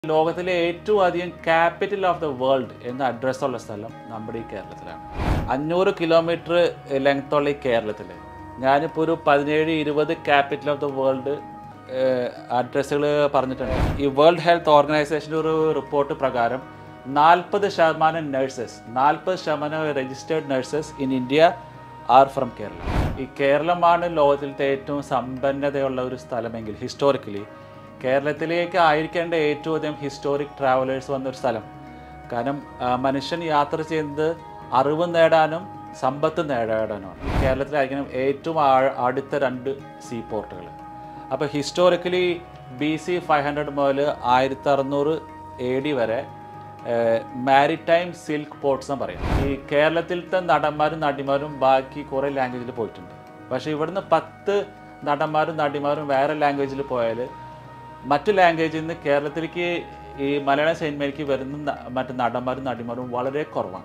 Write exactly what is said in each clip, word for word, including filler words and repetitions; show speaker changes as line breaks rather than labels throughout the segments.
ലോകത്തിലെ ഏറ്റവും അധികം ക്യാപിറ്റൽ ഓഫ് ദ വേൾഡ് എന്ന അഡ്രസ്സുള്ള സ്ഥലം നമ്മുടെ ഈ കേരളത്തിലാണ്. അഞ്ഞൂറ് കിലോമീറ്റർ ലെങ്ത്തുള്ള ഈ കേരളത്തിൽ ഞാനിപ്പോൾ ഒരു പതിനേഴ് ഇരുപത് ക്യാപിറ്റൽ ഓഫ് ദ വേൾഡ് അഡ്രസ്സുകൾ പറഞ്ഞിട്ടുണ്ട്. ഈ വേൾഡ് ഹെൽത്ത് ഓർഗനൈസേഷൻ്റെ ഒരു റിപ്പോർട്ട് പ്രകാരം നാൽപ്പത് ശതമാനം നഴ്സസ് നാൽപ്പത് ശതമാനം registered nurses in India are from Kerala. ഈ കേരളമാണ് ലോകത്തിലത്തെ ഏറ്റവും സമ്പന്നതയുള്ള ഒരു സ്ഥലമെങ്കിൽ ഹിസ്റ്റോറിക്കലി കേരളത്തിലേക്ക് ആയിരിക്കേണ്ട ഏറ്റവും അധികം ഹിസ്റ്റോറിക് ട്രാവലേഴ്സ് വന്നൊരു സ്ഥലം. കാരണം മനുഷ്യൻ യാത്ര ചെയ്യുന്നത് അറിവ് നേടാനും സമ്പത്ത് നേടാനുമാണ്. കേരളത്തിലായിരിക്കണം ഏറ്റവും അടുത്ത രണ്ട് സീ പോർട്ടുകൾ. അപ്പോൾ historically B C five hundred മുതൽ ആയിരത്തി അറുന്നൂറ് എ ഡി വരെ മാരിടൈം സിൽക്ക് പോർട്ട്സ് എന്ന് പറയും. ഈ കേരളത്തിലത്തെ നടന്മാരും നടിമാരും ബാക്കി കുറേ ലാംഗ്വേജിൽ പോയിട്ടുണ്ട്. പക്ഷേ ഇവിടുന്ന് പത്ത് നടന്മാരും നടിമാരും വേറെ ലാംഗ്വേജിൽ പോയാൽ മറ്റു ലാംഗ്വേജിൽ നിന്ന് കേരളത്തിലേക്ക് ഈ മലയാളം സിനിമയിലേക്ക് വരുന്ന മറ്റ് നടന്മാരും നടിമാരും വളരെ കുറവാണ്.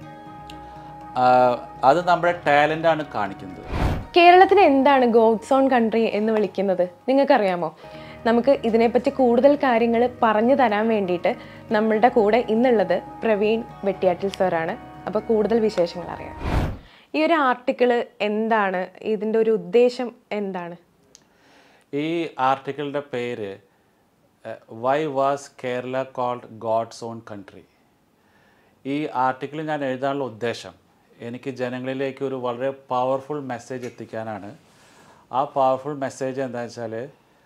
അത് നമ്മുടെ ടാലൻ്റാണ് കാണിക്കുന്നത്.
കേരളത്തിന് എന്താണ് ഗോഡ്സ് ഓൺ കൺട്രി എന്ന് വിളിക്കുന്നത് നിങ്ങൾക്കറിയാമോ? നമുക്ക് ഇതിനെപ്പറ്റി കൂടുതൽ കാര്യങ്ങൾ പറഞ്ഞു തരാൻ വേണ്ടിയിട്ട് നമ്മളുടെ കൂടെ ഇന്നുള്ളത് പ്രവീൺ വെട്ടിയാട്ടിൽ സാറാണ്. അപ്പോൾ കൂടുതൽ വിശേഷങ്ങൾ അറിയാം. ഈ ഒരു ആർട്ടിക്കിള് എന്താണ്, ഇതിൻ്റെ ഒരു ഉദ്ദേശം എന്താണ്?
ഈ ആർട്ടിക്കിളിൻ്റെ പേര് why was Kerala called God's own country. ഈ ആർട്ടിക്കിൾ ഞാൻ എഴുതാനുള്ള ഉദ്ദേശം എനിക്ക് ജനങ്ങളിലേക്ക് ഒരു വളരെ പവർഫുൾ മെസ്സേജ് എത്തിക്കാനാണ്. ആ പവർഫുൾ മെസ്സേജ് എന്താണെന്ന് വെച്ചാൽ,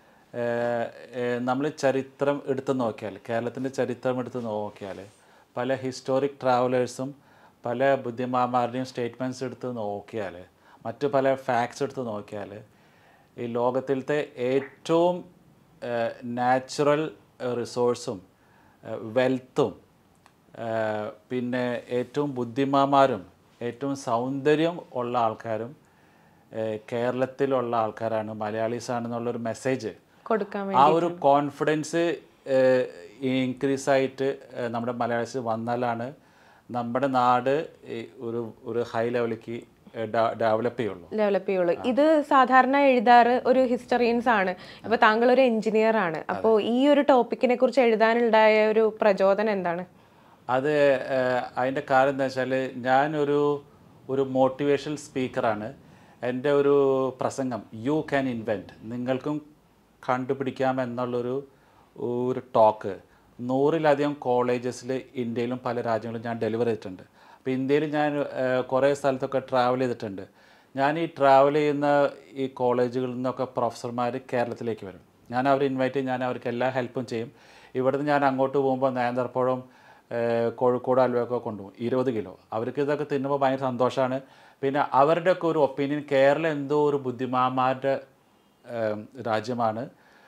നമ്മൾ ചരിത്രം എടുത്ത് നോക്കിയാൽ, കേരളത്തിൻ്റെ ചരിത്രം എടുത്ത് നോക്കിയാൽ പല ഹിസ്റ്റോറിക് ട്രാവലേഴ്സും പല ബുദ്ധിമാന്മാരുടെയും സ്റ്റേറ്റ്മെൻറ്റ്സ് എടുത്ത് നോക്കിയാൽ, മറ്റു പല ഫാക്ട്സ് എടുത്ത് നോക്കിയാൽ ഈ ലോകത്തിലത്തെ ഏറ്റവും നാച്ചുറൽ റിസോഴ്സും വെൽത്തും പിന്നെ ഏറ്റവും ബുദ്ധിമാന്മാരും ഏറ്റവും സൗന്ദര്യം ഉള്ള ആൾക്കാരും കേരളത്തിലുള്ള ആൾക്കാരാണ്, മലയാളീസ് ആണെന്നുള്ളൊരു മെസ്സേജ് കൊടുക്കാൻ വേണ്ടി, ആ ഒരു കോൺഫിഡൻസ് ഇൻക്രീസ് ആയിട്ട് നമ്മുടെ മലയാളീസ് വന്നാലാണ് നമ്മുടെ നാട് ഒരു ഒരു ഹൈ ലെവലിലേക്ക് ഡെവലപ്പ് ചെയ്യുള്ളൂ
ഡെവലപ്പ് ചെയ്യുള്ളൂ ഇത് സാധാരണ എഴുതാറ് ഒരു ഹിസ്റ്ററിയൻസ് ആണ്. അപ്പോൾ താങ്കൾ ഒരു എഞ്ചിനീയർ ആണ്. അപ്പോൾ ഈ ഒരു ടോപ്പിക്കിനെ കുറിച്ച് എഴുതാനുണ്ടായ ഒരു പ്രചോദനം എന്താണ്?
അത് അതിൻ്റെ കാരണം എന്താ വെച്ചാൽ, ഞാനൊരു ഒരു മോട്ടിവേഷണൽ സ്പീക്കറാണ്. എൻ്റെ ഒരു പ്രസംഗം യു ക്യാൻ ഇൻവെൻറ്റ്, നിങ്ങൾക്കും കണ്ടുപിടിക്കാം എന്നുള്ളൊരു ഒരു ടോക്ക് നൂറിലധികം കോളേജസിൽ ഇന്ത്യയിലും പല രാജ്യങ്ങളിലും ഞാൻ ഡെലിവർ ചെയ്തിട്ടുണ്ട്. അപ്പോൾ ഇന്ത്യയിൽ ഞാൻ കുറേ സ്ഥലത്തൊക്കെ ട്രാവൽ ചെയ്തിട്ടുണ്ട്. ഞാൻ ഈ ട്രാവൽ ചെയ്യുന്ന ഈ കോളേജുകളിൽ നിന്നൊക്കെ പ്രൊഫസർമാർ കേരളത്തിലേക്ക് വരും. ഞാൻ അവരെ ഇൻവൈറ്റ് ചെയ്യും, ഞാൻ അവർക്ക് എല്ലാ ഹെൽപ്പും ചെയ്യും. ഇവിടുന്ന് ഞാൻ അങ്ങോട്ട് പോകുമ്പോൾ നേന്ത്രപ്പഴം കോഴിക്കോട് അലുവയൊക്കെ കൊണ്ടുപോകും, ഇരുപത് കിലോ. അവർക്ക് ഇതൊക്കെ തിന്നുമ്പോൾ ഭയങ്കര സന്തോഷമാണ്. പിന്നെ അവരുടെയൊക്കെ ഒരു ഒപ്പീനിയൻ, കേരളം എന്തോ ഒരു ബുദ്ധിമാന്മാരുടെ രാജ്യമാണ്,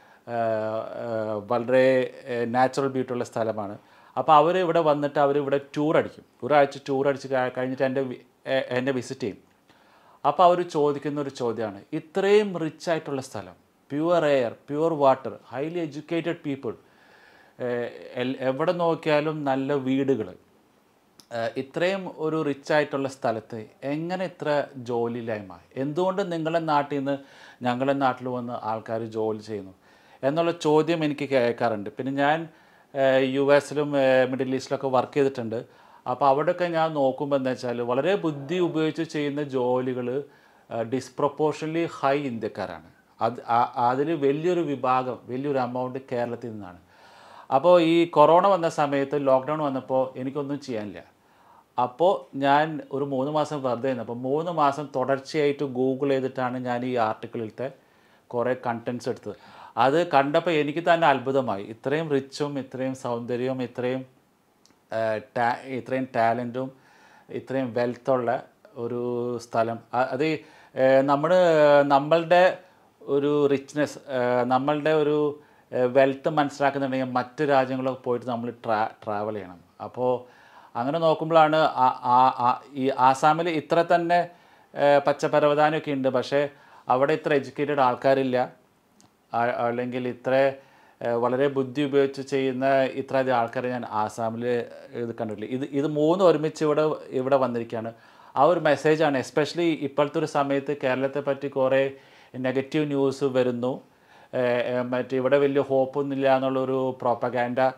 വളരെ നാച്ചുറൽ ബ്യൂട്ടി ഉള്ള സ്ഥലമാണ്. അപ്പോൾ അവർ ഇവിടെ വന്നിട്ട് അവർ ഇവിടെ ടൂർ അടിക്കും, ഒരാഴ്ച ടൂർ അടിച്ച് കഴിഞ്ഞിട്ട് എൻ്റെ എന്നെ വിസിറ്റ് ചെയ്യും. അപ്പോൾ അവർ ചോദിക്കുന്ന ഒരു ചോദ്യമാണ്, ഇത്രയും റിച്ച് ആയിട്ടുള്ള സ്ഥലം, pure air, pure water, highly educated people, എവിടെ നോക്കിയാലും നല്ല വീടുകൾ, ഇത്രയും ഒരു റിച്ച് ആയിട്ടുള്ള സ്ഥലത്ത് എങ്ങനെ ഇത്ര ജോലിയില്ലായ്മ, എന്തുകൊണ്ട് നിങ്ങളുടെ നാട്ടിൽ നിന്ന് ഞങ്ങളുടെ നാട്ടിൽ വന്ന് ആൾക്കാർ ജോലി ചെയ്യുന്നു എന്നുള്ള ചോദ്യം എനിക്ക് കേൾക്കാറുണ്ട്. പിന്നെ ഞാൻ യു എസിലും മിഡിൽ ഈസ്റ്റിലൊക്കെ വർക്ക് ചെയ്തിട്ടുണ്ട്. അപ്പോൾ അവിടെയൊക്കെ ഞാൻ നോക്കുമ്പോൾ എന്താ വെച്ചാൽ, വളരെ ബുദ്ധി ഉപയോഗിച്ച് ചെയ്യുന്ന ജോലികൾ ഡിസ്പ്രപ്പോർഷനലി ഹൈ ഇന്ത്യക്കാരാണ്. അത് അതിൽ വലിയൊരു വിഭാഗം, വലിയൊരു എമൗണ്ട് കേരളത്തിൽ നിന്നാണ്. അപ്പോൾ ഈ കൊറോണ വന്ന സമയത്ത്, ലോക്ക്ഡൗൺ വന്നപ്പോൾ എനിക്കൊന്നും ചെയ്യാനില്ല. അപ്പോൾ ഞാൻ ഒരു മൂന്ന് മാസം വെറുതെ ഇരുന്നപ്പോൾ മൂന്ന് മാസം തുടർച്ചയായിട്ട് ഗൂഗിൾ ചെയ്തിട്ടാണ് ഞാൻ ഈ ആർട്ടിക്കിളിലത്തെ കുറേ കണ്ടൻറ്റ്സ് എടുത്തത്. അത് കണ്ടപ്പോൾ എനിക്ക് തന്നെ അത്ഭുതമായി. ഇത്രയും റിച്ചും ഇത്രയും സൗന്ദര്യവും ഇത്രയും ടാ ഇത്രയും ടാലൻറ്റും ഇത്രയും വെൽത്തുള്ള ഒരു സ്ഥലം, അത് നമ്മൾ നമ്മളുടെ ഒരു റിച്ച്നെസ്, നമ്മളുടെ ഒരു വെൽത്ത് മനസ്സിലാക്കുന്നുണ്ടെങ്കിൽ മറ്റ് രാജ്യങ്ങളൊക്കെ പോയിട്ട് നമ്മൾ ട്രാ ട്രാവൽ ചെയ്യണം. അപ്പോൾ അങ്ങനെ നോക്കുമ്പോഴാണ് ഈ ആസാമിൽ ഇത്ര തന്നെ പച്ചപ്പരവതാനമൊക്കെ ഉണ്ട്, പക്ഷേ അവിടെ ഇത്ര എഡ്യൂക്കേറ്റഡ് ആൾക്കാരില്ല, അല്ലെങ്കിൽ ഇത്ര വളരെ ബുദ്ധി ഉപയോഗിച്ച് ചെയ്യുന്ന ഇത്ര അധികം ആൾക്കാരെ ഞാൻ ആസാമിൽ ഇത് കണ്ടിട്ടില്ല. ഇത് ഇത് മൂന്നും ഒരുമിച്ച് ഇവിടെ ഇവിടെ വന്നിരിക്കുകയാണ്. ആ ഒരു മെസ്സേജാണ്. എസ്പെഷ്യലി ഇപ്പോഴത്തെ ഒരു സമയത്ത് കേരളത്തെ പറ്റി കുറേ നെഗറ്റീവ് ന്യൂസ് വരുന്നു, മറ്റേ ഇവിടെ വലിയ ഹോപ്പൊന്നുമില്ല എന്നുള്ളൊരു പ്രോപ്പഗാൻഡ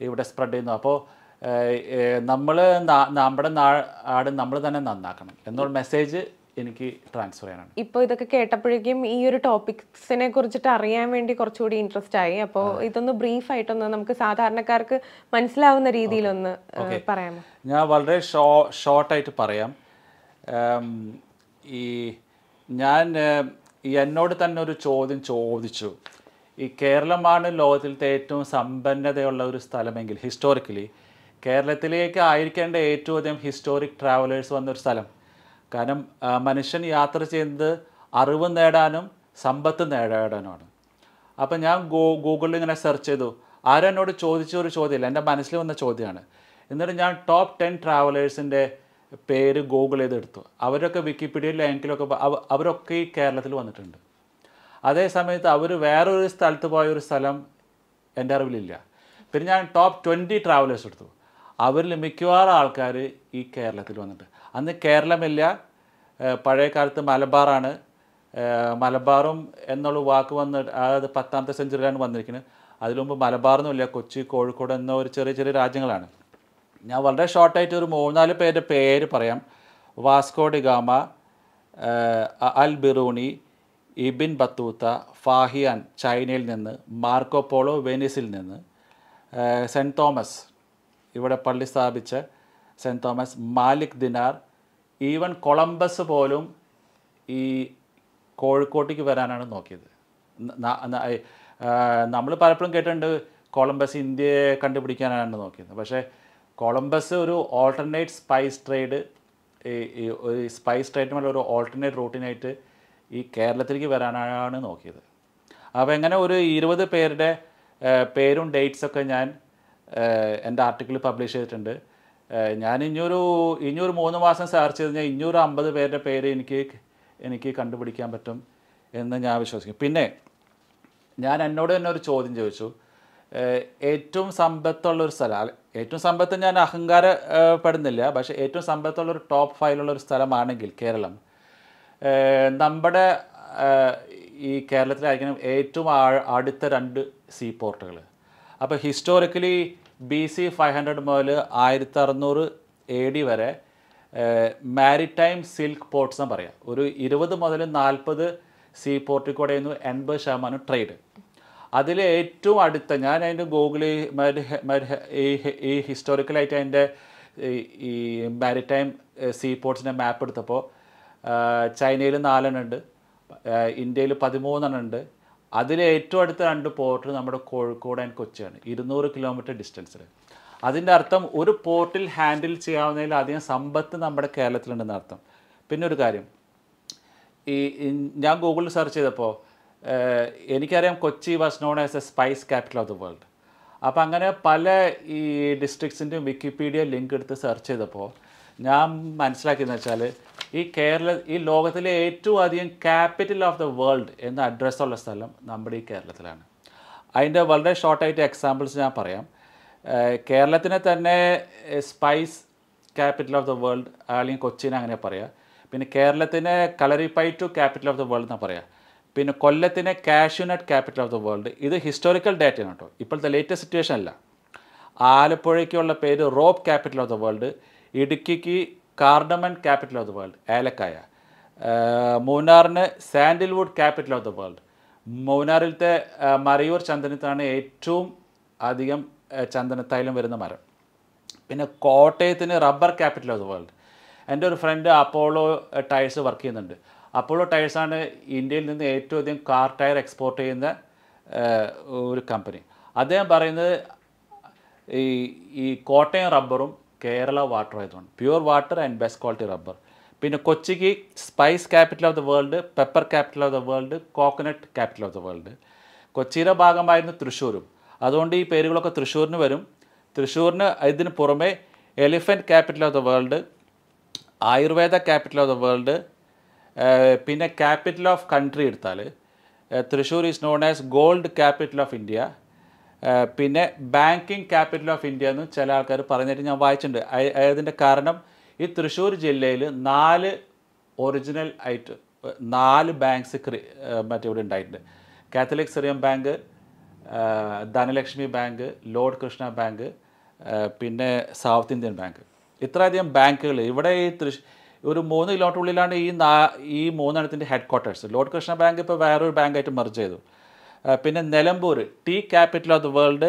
ഇവിടെ സ്പ്രെഡ് ചെയ്യുന്നു. അപ്പോൾ നമ്മൾ നമ്മുടെ നാട് നമ്മൾ തന്നെ നന്നാക്കണം എന്നുള്ള മെസ്സേജ് എനിക്ക് ട്രാൻസ്ഫർ ചെയ്യാനാണ്.
ഇപ്പോൾ ഇതൊക്കെ കേട്ടപ്പോഴേക്കും ഈ ഒരു ടോപ്പിക്സിനെ കുറിച്ചിട്ട് അറിയാൻ വേണ്ടി കുറച്ചുകൂടി ഇൻട്രസ്റ്റ് ആയി. അപ്പോൾ ഇതൊന്ന് ബ്രീഫ് ആയിട്ടൊന്ന് നമുക്ക് സാധാരണക്കാർക്ക് മനസ്സിലാവുന്ന രീതിയിലൊന്ന് പറയാമോ?
ഞാൻ വളരെ ഷോ ഷോർട്ടായിട്ട് പറയാം. ഈ ഞാൻ എന്നോട് തന്നെ ഒരു ചോദ്യം ചോദിച്ചു, ഈ കേരളമാണ് ലോകത്തിലത്തെ ഏറ്റവും സമ്പന്നതയുള്ള ഒരു സ്ഥലമെങ്കിൽ ഹിസ്റ്റോറിക്കലി കേരളത്തിലേക്ക് ആയിരിക്കേണ്ട ഏറ്റവും അധികം ഹിസ്റ്റോറിക് ട്രാവലേഴ്സ് വന്നൊരു സ്ഥലം. കാരണം മനുഷ്യൻ യാത്ര ചെയ്യുന്നത് അറിവ് നേടാനും സമ്പത്ത് നേടാനുമാണ്. അപ്പം ഞാൻ ഗൂ ഗൂഗിളിൽ ഇങ്ങനെ സെർച്ച് ചെയ്തു. ആരും എന്നോട് ചോദിച്ച ഒരു ചോദ്യമില്ല, എൻ്റെ മനസ്സിൽ വന്ന ചോദ്യമാണ്. എന്നിട്ട് ഞാൻ ടോപ്പ് ടെൻ ട്രാവലേഴ്സിൻ്റെ പേര് ഗൂഗിൾ ചെയ്തെടുത്തു. അവരൊക്കെ വിക്കിപീഡിയയിൽ ലിങ്കിലൊക്കെ അവരൊക്കെ ഈ കേരളത്തിൽ വന്നിട്ടുണ്ട്. അതേ സമയത്ത് അവർ വേറൊരു സ്ഥലത്ത് പോയ ഒരു സ്ഥലം എൻ്റെ അറിവിലില്ല. പിന്നെ ഞാൻ ടോപ്പ് ട്വൻറ്റി ട്രാവലേഴ്സ് എടുത്തു. അവരിൽ മിക്കവാറും ആൾക്കാർ ഈ കേരളത്തിൽ വന്നിട്ട്. അന്ന് കേരളമില്ല, പഴയ കാലത്ത് മലബാറാണ്. മലബാറും എന്നുള്ള വാക്ക് വന്ന് അതായത് പത്താമത്തെ സെഞ്ചുറിയിലാണ് വന്നിരിക്കുന്നത്. അതിനു മുമ്പ് മലബാറൊന്നുമില്ല, കൊച്ചി, കോഴിക്കോട് എന്ന ഒരു ചെറിയ ചെറിയ രാജ്യങ്ങളാണ്. ഞാൻ വളരെ ഷോർട്ടായിട്ട് ഒരു മൂന്നാല് പേരുടെ പേര് പറയാം. Vasco da Gama, Al Biruni, Ibn Battuta, Faxian ചൈനയിൽ നിന്ന്, മാർക്കോ പോളോ വെനീസിൽ നിന്ന്, സെൻറ്റ് തോമസ് ഇവിടെ പള്ളി സ്ഥാപിച്ച saint Thomas, Malik Dinar, even Columbus പോലും ഈ കോഴിക്കോട്ടേക്ക് വരാനാണ് നോക്കിയത്. നമ്മൾ പലപ്പോഴും കേട്ടിട്ടുണ്ട് കൊളംബസ് ഇന്ത്യയെ കണ്ടുപിടിക്കാനാണ് നോക്കിയത്. പക്ഷേ കൊളംബസ് ഒരു ഓൾട്ടർനേറ്റ് സ്പൈസ് ട്രേഡ് ഈ ഒരു സ്പൈസ് ട്രേഡിനുള്ള ഒരു ഓൾട്ടർനേറ്റ് റൂട്ടിനായിട്ട് ഈ കേരളത്തിലേക്ക് വരാനാണ് നോക്കിയത്. അപ്പോൾ എങ്ങനെ ഒരു ഇരുപത് പേരുടെ പേരും ഡേറ്റ്സൊക്കെ ഞാൻ എൻ്റെ ആർട്ടിക്കിൾ പബ്ലിഷ് ചെയ്തിട്ടുണ്ട്. ഞാൻ ഇനിയൊരു ഇനിയൊരു മൂന്ന് മാസം സെർച്ച് ചെയ്ത് കഴിഞ്ഞാൽ ഇനിയൊരു അമ്പത് പേരുടെ പേര് എനിക്ക് എനിക്ക് കണ്ടുപിടിക്കാൻ പറ്റും എന്ന് ഞാൻ വിശ്വസിക്കും. പിന്നെ ഞാൻ എന്നോട് തന്നെ ഒരു ചോദ്യം ചോദിച്ചു, ഏറ്റവും സമ്പത്തുള്ളൊരു സ്ഥലം, ഏറ്റവും സമ്പത്ത് ഞാൻ അഹങ്കാരപ്പെടുന്നില്ല, പക്ഷേ ഏറ്റവും സമ്പത്തുള്ളൊരു ടോപ്പ് ഫൈവിലുള്ളൊരു സ്ഥലമാണെങ്കിൽ കേരളം, നമ്മുടെ ഈ കേരളത്തിലായിരിക്കണം ഏറ്റവും അടുത്ത രണ്ട് സീ പോർട്ടുകൾ. അപ്പോൾ historically B C five hundred മുതൽ ആയിരത്തി അറുന്നൂറ് എ ഡി വരെ മാരിടൈം സിൽക്ക് പോർട്ട്സ് എന്ന് പറയാം. ഒരു ഇരുപത് മുതൽ നാൽപ്പത് സീ പോർട്ടിൽ കൂടെയായിരുന്നു എൺപത് ശതമാനം ട്രേഡ്. അതിൽ ഏറ്റവും അടുത്ത ഞാൻ അതിൻ്റെ ഗൂഗിളിൽ ഈ ഹിസ്റ്റോറിക്കലായിട്ട് അതിൻ്റെ ഈ മാരിടൈം സീ പോർട്ട്സിൻ്റെ മാപ്പ് എടുത്തപ്പോൾ ചൈനയിൽ നാലെണ്ണം ഉണ്ട്, ഇന്ത്യയിൽ പതിമൂന്നെണ്ണം ഉണ്ട്. അതിൽ ഏറ്റവും അടുത്ത രണ്ട് പോർട്ട് നമ്മുടെ കോഴിക്കോട് ആൻഡ് കൊച്ചിയാണ്, ഇരുന്നൂറ് കിലോമീറ്റർ ഡിസ്റ്റൻസിൽ. അതിൻ്റെ അർത്ഥം ഒരു പോർട്ടിൽ ഹാൻഡിൽ ചെയ്യാവുന്നതിൽ അധികം സമ്പത്ത് നമ്മുടെ കേരളത്തിലുണ്ടെന്ന് അർത്ഥം. പിന്നെ ഒരു കാര്യം, ഈ ഞാൻ ഗൂഗിളിൽ സെർച്ച് ചെയ്തപ്പോൾ എനിക്കറിയാം Kochi was known as a spice capital of the world. അപ്പോൾ അങ്ങനെ പല ഈ ഡിസ്ട്രിക്ട്സിൻ്റെയും വിക്കിപീഡിയ ലിങ്ക് എടുത്ത് സെർച്ച് ചെയ്തപ്പോൾ ഞാൻ മനസ്സിലാക്കിയെന്ന് വെച്ചാൽ ഈ കേരള ഈ ലോകത്തിലെ ഏറ്റവും അധികം ക്യാപിറ്റൽ ഓഫ് ദ വേൾഡ് എന്ന അഡ്രസ്സുള്ള സ്ഥലം നമ്മുടെ ഈ കേരളത്തിലാണ്. അതിൻ്റെ വളരെ ഷോർട്ടായിട്ട് എക്സാമ്പിൾസ് ഞാൻ പറയാം. കേരളത്തിനെ തന്നെ spice capital of the world അല്ലെങ്കിൽ കൊച്ചിനെ അങ്ങനെ പറയാം. പിന്നെ കേരളത്തിനെ kalaripayattu capital of the world എന്നാണ് പറയാം. പിന്നെ കൊല്ലത്തിനെ cashew nut capital of the world. ഇത് ഹിസ്റ്റോറിക്കൽ ഡേറ്റയാണ് കേട്ടോ, ഇപ്പോഴത്തെ ലേറ്റസ്റ്റ് സിറ്റുവേഷൻ അല്ല. ആലപ്പുഴയ്ക്കുള്ള പേര് rope capital of the world. ഇടുക്കിക്ക് cardamom capital of the world, ഏലക്കായ. മൂന്നാറിന് sandalwood capital of the world. മൂന്നാറിലത്തെ മറയൂർ ചന്ദനത്താണ് ഏറ്റവും അധികം ചന്ദനത്തൈലം വരുന്ന മരം. പിന്നെ കോട്ടയത്തിന് rubber capital of the world. എൻ്റെ ഒരു ഫ്രണ്ട് അപ്പോളോ ടയർസ് വർക്ക് ചെയ്യുന്നുണ്ട്. അപ്പോളോ ടയർസാണ് ഇന്ത്യയിൽ നിന്ന് ഏറ്റവും അധികം കാർ ടയർ എക്സ്പോർട്ട് ചെയ്യുന്ന ഒരു കമ്പനി. അദ്ദേഹം പറയുന്നത് ഈ ഈ കോട്ടയം റബ്ബറും കേരള വാട്ടർ ആയതുകൊണ്ട് pure water and best quality rubber. പിന്നെ കൊച്ചിക്ക് spice capital of the world, pepper capital of the world, coconut capital of the world. കൊച്ചിയുടെ ഭാഗമായിരുന്നു തൃശ്ശൂരും, അതുകൊണ്ട് ഈ പേരുകളൊക്കെ തൃശ്ശൂരിന് വരും. തൃശ്ശൂരിന് ഇതിന് പുറമെ elephant capital of the world, Ayurveda capital of the world. പിന്നെ ക്യാപിറ്റൽ ഓഫ് കൺട്രി എടുത്താൽ Thrissur is known as gold capital of India. പിന്നെ ബാങ്കിങ് ക്യാപിറ്റൽ ഓഫ് ഇന്ത്യ എന്ന് ചില ആൾക്കാർ പറഞ്ഞിട്ട് ഞാൻ വായിച്ചിട്ടുണ്ട്. അതിൻ്റെ കാരണം ഈ തൃശ്ശൂർ ജില്ലയിൽ നാല് ഒറിജിനൽ ആയിട്ട് നാല് ബാങ്ക്സ് മറ്റേ ഇവിടെ ഉണ്ടായിട്ടുണ്ട്. Catholic Syrian bank, Dhanalakshmi bank, lord Krishna bank, പിന്നെ സൗത്ത് ഇന്ത്യൻ ബാങ്ക്. ഇത്രയധികം ബാങ്കുകൾ ഇവിടെ ഈ തൃശ് ഒരു മൂന്ന് കിലോമീറ്ററുള്ളിലാണ് ഈ നാ ഈ മൂന്നെണ്ണത്തിൻ്റെ headquarters. Lord Krishna bank ഇപ്പോൾ വേറൊരു ബാങ്കായിട്ട് മെർജ് ചെയ്തു. പിന്നെ Nilambur, tea capital of the world,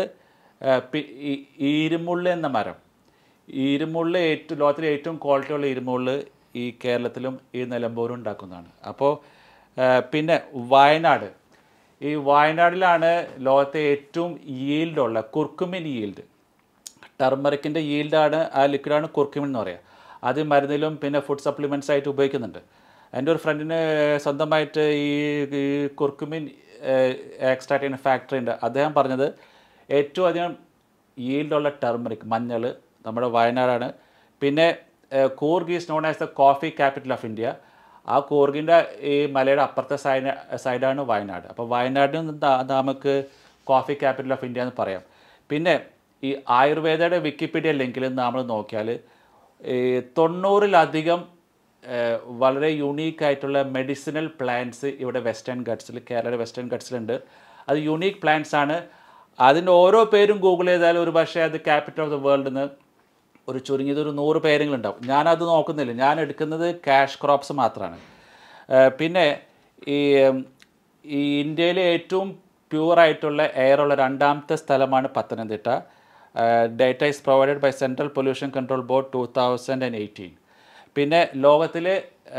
ഇരുമുള്ള എന്ന മരം, ഈ ഇരുമുള്ള ഏറ്റവും ലോകത്തിലെ ഏറ്റവും ക്വാളിറ്റിയുള്ള ഇരുമുള്ള ഈ കേരളത്തിലും ഈ നിലമ്പൂരും ഉണ്ടാക്കുന്നതാണ്. അപ്പോൾ പിന്നെ വയനാട്, ഈ വയനാടിലാണ് ലോകത്തെ ഏറ്റവും ഈൽഡുള്ള കുർക്കുമിൻ ഈൽഡ്, ടർമറിക്കിൻ്റെ ഈൽഡാണ് ആ ലിക്വിഡാണ് കുർക്കുമിൻ എന്ന് പറയുക. അത് മരുന്നിലും പിന്നെ ഫുഡ് സപ്ലിമെൻറ്റ്സ് ആയിട്ട് ഉപയോഗിക്കുന്നുണ്ട്. എൻ്റെ ഒരു ഫ്രണ്ടിന് സ്വന്തമായിട്ട് ഈ ഈ കുർക്കുമിൻ എക്സ്ട്രാക്ട് ചെയ്യുന്ന ഫാക്ടറി ഉണ്ട്. അദ്ദേഹം പറഞ്ഞത് ഏറ്റവും അധികം ഈൽഡുള്ള ടർമറിക് മഞ്ഞൾ നമ്മുടെ വയനാടാണ്. പിന്നെ Coorg is known as the coffee capital of India. ആ കൂർഗിൻ്റെ ഈ മലയുടെ അപ്പുറത്തെ സൈഡ് സൈഡാണ് വയനാട്. അപ്പോൾ വയനാടിൽ നിന്ന് നമുക്ക് കോഫി ക്യാപിറ്റൽ ഓഫ് ഇന്ത്യ എന്ന് പറയാം. പിന്നെ ഈ ആയുർവേദയുടെ വിക്കിപീഡിയ ലിങ്കിൽ നമ്മൾ നോക്കിയാൽ ഈ തൊണ്ണൂറിലധികം വളരെ യുണീക്കായിട്ടുള്ള മെഡിസിനൽ പ്ലാന്റ്സ് ഇവിടെ വെസ്റ്റേൺ ഗട്ട്സിൽ, കേരളയുടെ വെസ്റ്റേൺ ഗട്ട്സിലുണ്ട്. അത് യുണീക്ക് പ്ലാന്റ്സ് ആണ്. അതിൻ്റെ ഓരോ പേരും ഗൂഗിൾ ചെയ്താൽ ഒരു പക്ഷേ അത് ക്യാപിറ്റൽ ഓഫ് ദ വേൾഡ് എന്ന് ഒരു ചുരുങ്ങിയത് ഒരു നൂറ് പേരെങ്കിലുണ്ടാവും. ഞാനത് നോക്കുന്നില്ല, ഞാൻ എടുക്കുന്നത് ക്യാഷ് ക്രോപ്സ് മാത്രമാണ്. പിന്നെ ഈ ഈ ഇന്ത്യയിലെ ഏറ്റവും പ്യുവറായിട്ടുള്ള എയറുള്ള രണ്ടാമത്തെ സ്ഥലമാണ് Pathanamthitta. Data is provided by central pollution control board two thousand and eighteen. പിന്നെ ലോകത്തിലെ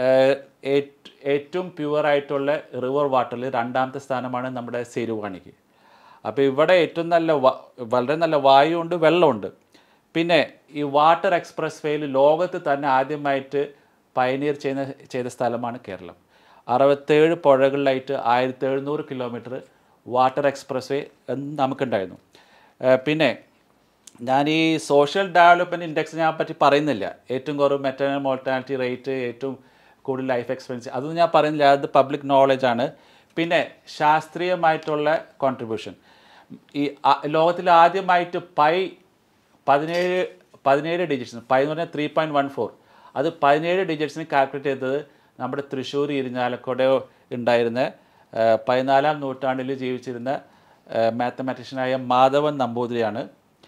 ഏറ്റവും പ്യുവറായിട്ടുള്ള റിവർ വാട്ടറിൽ രണ്ടാമത്തെ സ്ഥാനമാണ് നമ്മുടെ സിരുവാണിക്ക്. അപ്പോൾ ഇവിടെ ഏറ്റവും നല്ല വളരെ നല്ല വായുവുണ്ട്, വെള്ളമുണ്ട്. പിന്നെ ഈ വാട്ടർ എക്സ്പ്രസ് വേയിൽ ലോകത്ത് തന്നെ ആദ്യമായിട്ട് പയനീർ ചെയ്യുന്ന ചെയ്ത സ്ഥലമാണ് കേരളം. അറുപത്തേഴ് പുഴകളിലായിട്ട് ആയിരത്തി എഴുന്നൂറ് കിലോമീറ്റർ വാട്ടർ എക്സ്പ്രസ് വേ നമുക്കുണ്ടായിരുന്നു. പിന്നെ ഞാൻ ഈ സോഷ്യൽ ഡെവലപ്മെൻറ്റ് ഇൻഡെക്സ് ഞാൻ പറ്റി പറയുന്നില്ല. ഏറ്റവും കുറവ് മെറ്റേണൽ മോർട്ടാലിറ്റി റേറ്റ്, ഏറ്റവും കൂടുതൽ ലൈഫ് എക്സ്പെൻസ്, അതൊന്നും ഞാൻ പറയുന്നില്ല, അത് പബ്ലിക് നോളജാണ്. പിന്നെ ശാസ്ത്രീയമായിട്ടുള്ള കോൺട്രിബ്യൂഷൻ, ഈ ലോകത്തിൽ ആദ്യമായിട്ട് പൈ പതിനേഴ് പതിനേഴ് ഡിജിറ്റ്സിന്, പൈ എന്ന് പറഞ്ഞാൽ ത്രീ പോയിൻറ്റ് വൺ ഫോർ, അത് പതിനേഴ് ഡിജിറ്റ്സിന് കാൽക്കുലേറ്റ് ചെയ്തത് നമ്മുടെ തൃശ്ശൂർ ഇരിഞ്ഞാലക്കുട ഉണ്ടായിരുന്ന പതിനാലാം നൂറ്റാണ്ടിൽ ജീവിച്ചിരുന്ന മാത്തമാറ്റീഷ്യനായ മാധവൻ നമ്പൂതിരിയാണ്.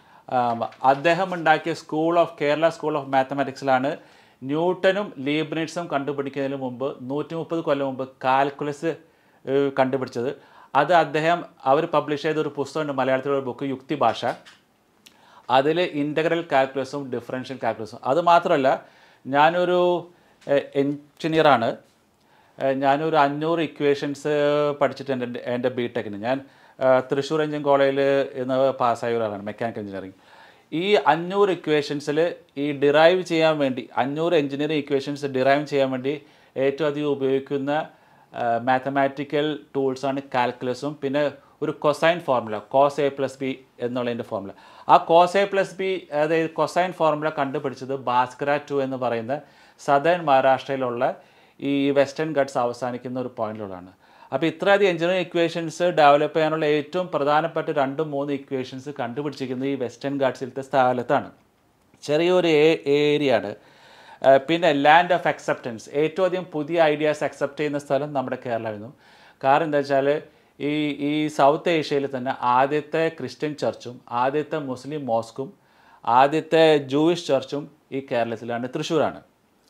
അദ്ദേഹം ഉണ്ടാക്കിയ school of Kerala school of മാത്തമാറ്റിക്സിലാണ് ന്യൂട്ടനും ലീബ്നിറ്റ്സും കണ്ടുപിടിക്കുന്നതിന് മുമ്പ് നൂറ്റി മുപ്പത് കൊല്ലം മുമ്പ് കാൽക്കുലസ് കണ്ടുപിടിച്ചത്. അത് അദ്ദേഹം അവർ പബ്ലിഷ് ചെയ്ത ഒരു പുസ്തകമുണ്ട്, മലയാളത്തിലുള്ള ബുക്ക് യുക്തി ഭാഷ. അതിൽ ഇൻ്റഗ്രൽ കാൽക്കുലസും ഡിഫറൻഷ്യൽ കാൽക്കുലസും. അത് മാത്രമല്ല, ഞാനൊരു എൻജിനീയറാണ്. ഞാനൊരു അഞ്ഞൂറ് ഇക്വേഷൻസ് പഠിച്ചിട്ടുണ്ട് എൻ്റെ എൻ്റെ ബി ടെക്കിന്. ഞാൻ തൃശ്ശൂർ എഞ്ചിൻ കോളേജിൽ ഇന്ന് പാസ്സായ ഒരാളാണ്, മെക്കാനിക്കൽ എഞ്ചിനീയറിംഗ്. ഈ അഞ്ഞൂറ് ഇക്വേഷൻസിൽ ഈ ഡിറൈവ് ചെയ്യാൻ വേണ്ടി, അഞ്ഞൂറ് എഞ്ചിനീയറിംഗ് ഇക്വേഷൻസ് ഡിറൈവ് ചെയ്യാൻ വേണ്ടി ഏറ്റവും അധികം ഉപയോഗിക്കുന്ന മാത്തമാറ്റിക്കൽ ടൂൾസാണ് കാൽക്കുലസും പിന്നെ ഒരു cosine formula, cos A plus B എന്നുള്ളതിൻ്റെ ഫോർമുല. ആ കോസ് എ പ്ലസ് ബി അതായത് കൊസൈൻ ഫോർമുല കണ്ടുപിടിച്ചത് ഭാസ്കര ടു എന്ന് പറയുന്ന സദേൺ മഹാരാഷ്ട്രയിലുള്ള ഈ വെസ്റ്റേൺ ഗട്ട്സ് അവസാനിക്കുന്ന ഒരു പോയിന്റിലുള്ളതാണ്. അപ്പോൾ ഇത്രയധികം എഞ്ചിനീയറിംഗ് ഇക്വേഷൻസ് ഡെവലപ്പ് ചെയ്യാനുള്ള ഏറ്റവും പ്രധാനപ്പെട്ട രണ്ടും മൂന്ന് ഇക്വേഷൻസ് കണ്ടുപിടിച്ചിരിക്കുന്നത് ഈ വെസ്റ്റേൺ ഗട്ട്സിലത്തെ സ്ഥലത്താണ്. ചെറിയൊരു ഏരിയ ആണ്. പിന്നെ ലാൻഡ് ഓഫ് അക്സെപ്റ്റൻസ്, ഏറ്റവും അധികം പുതിയ ഐഡിയാസ് അക്സെപ്റ്റ് ചെയ്യുന്ന സ്ഥലം നമ്മുടെ കേരളമായിരുന്നു. കാരണം എന്താ വെച്ചാൽ ഈ ഈ സൗത്ത് ഏഷ്യയിൽ തന്നെ ആദ്യത്തെ ക്രിസ്ത്യൻ ചർച്ചും ആദ്യത്തെ മുസ്ലിം മോസ്കും ആദ്യത്തെ ജൂയിഷ് ചർച്ചും ഈ കേരളത്തിലാണ്, തൃശ്ശൂരാണ്.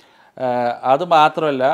അതുമാത്രമല്ല,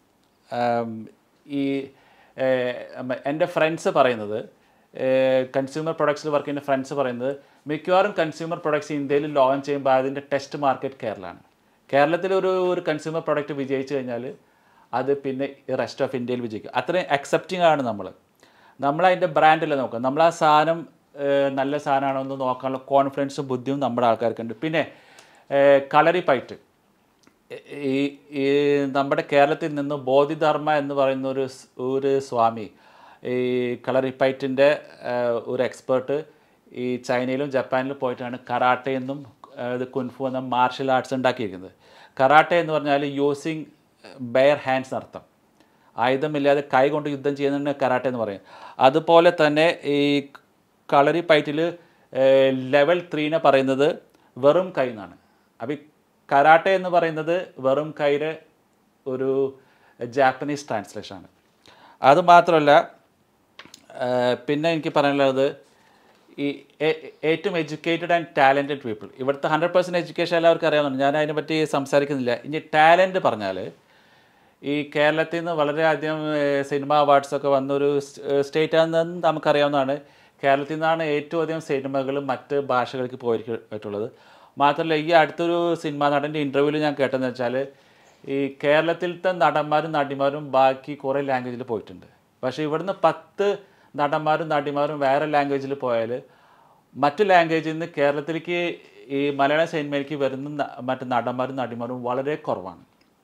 ഈ എൻ്റെ ഫ്രണ്ട്സ് പറയുന്നത്, കൺസ്യൂമർ പ്രൊഡക്ട്സിൽ വർക്ക് ചെയ്യുന്ന ഫ്രണ്ട്സ് പറയുന്നത്, മിക്കവാറും കൺസ്യൂമർ പ്രൊഡക്ട്സ് ഇന്ത്യയിൽ ലോഞ്ച് ചെയ്യുമ്പോൾ അതിൻ്റെ ടെസ്റ്റ് മാർക്കറ്റ് കേരളമാണ്. കേരളത്തിൽ ഒരു ഒരു കൺസ്യൂമർ പ്രൊഡക്റ്റ് വിജയിച്ചു കഴിഞ്ഞാൽ അത് പിന്നെ റെസ്റ്റ് ഓഫ് ഇന്ത്യയിൽ വിജയിക്കും. അത്രയും അക്സെപ്റ്റിംഗ് ആണ് നമ്മൾ. നമ്മളതിൻ്റെ ബ്രാൻഡല്ല നോക്കുക, നമ്മൾ ആ സാധനം നല്ല സാധനമാണോ എന്ന് നോക്കാനുള്ള കോൺഫിഡൻസും ബുദ്ധിയും നമ്മുടെ ആൾക്കാർക്കുണ്ട്. പിന്നെ കളറിപ്പയറ്റ്, ഈ ഈ നമ്മുടെ കേരളത്തിൽ നിന്ന് ബോധിധർമ്മ എന്ന് പറയുന്ന ഒരു ഒരു സ്വാമി, ഈ കളറിപ്പയറ്റിൻ്റെ ഒരു എക്സ്പേർട്ട്, ഈ ചൈനയിലും ജപ്പാനിലും പോയിട്ടാണ് കരാട്ടെ എന്നും ഇത് കുൻഫു എന്ന മാർഷൽ ആർട്സ് ഉണ്ടാക്കിയിരിക്കുന്നത്. കരാട്ടെ എന്ന് പറഞ്ഞാൽ യൂസിങ് ബെയർ ഹാൻഡ്സ് എന്നർത്ഥം, ആയുധമില്ലാതെ കൈ കൊണ്ട് യുദ്ധം ചെയ്യുന്നതിന് കരാട്ടെ എന്ന് പറയും. അതുപോലെ തന്നെ ഈ കളറിപ്പയറ്റിൽ ലെവൽ ത്രീനെ പറയുന്നത് വെറും കൈ എന്നാണ്. അപ്പോൾ ഈ കരാട്ടെ എന്ന് പറയുന്നത് വെറും കൈയുടെ ഒരു ജാപ്പനീസ് ട്രാൻസ്ലേഷനാണ്. അതുമാത്രമല്ല, പിന്നെ എനിക്ക് പറയാനുള്ളത്, ഈ ഏറ്റവും എഡ്യൂക്കേറ്റഡ് ആൻഡ് ടാലൻറ്റഡ് പീപ്പിൾ, ഇവിടുത്തെ ഹൺഡ്രഡ് പെർസെൻറ്റ് എഡ്യൂക്കേഷൻ എല്ലാവർക്കും അറിയാവുന്നതാണ്, ഞാൻ അതിനെപ്പറ്റി സംസാരിക്കുന്നില്ല. ഇനി ടാലൻറ്റ് പറഞ്ഞാൽ ഈ കേരളത്തിൽ നിന്ന് വളരെയധികം സിനിമ അവാർഡ്സൊക്കെ വന്നൊരു സ്റ്റേറ്റ് ആണെന്ന് നമുക്കറിയാവുന്നതാണ്. കേരളത്തിൽ നിന്നാണ് ഏറ്റവും അധികം സിനിമകൾ മറ്റ് ഭാഷകൾക്ക് പോയിട്ടുള്ളത്. മാത്രമല്ല ഈ അടുത്തൊരു സിനിമാ നടൻ്റെ ഇൻ്റർവ്യൂവിൽ ഞാൻ കേട്ടതെന്ന് വെച്ചാൽ ഈ കേരളത്തിലത്തെ നടന്മാരും നടിമാരും ബാക്കി കുറേ ലാംഗ്വേജിൽ പോയിട്ടുണ്ട്. പക്ഷേ ഇവിടുന്ന് പത്ത് നടന്മാരും നടിമാരും വേറെ ലാംഗ്വേജിൽ പോയാൽ മറ്റ് ലാംഗ്വേജിൽ നിന്ന് കേരളത്തിലേക്ക് ഈ മലയാള സിനിമയിലേക്ക് വരുന്ന മറ്റ് നടന്മാരും നടിമാരും വളരെ കുറവാണ്.